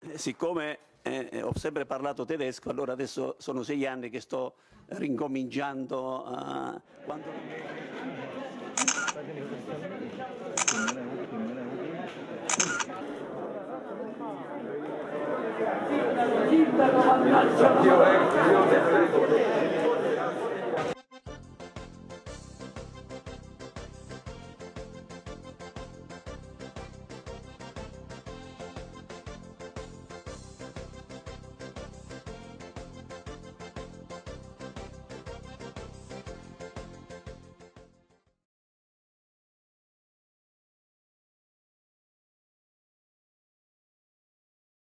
siccome ho sempre parlato tedesco, allora adesso sono 6 anni che sto rincominciando quando...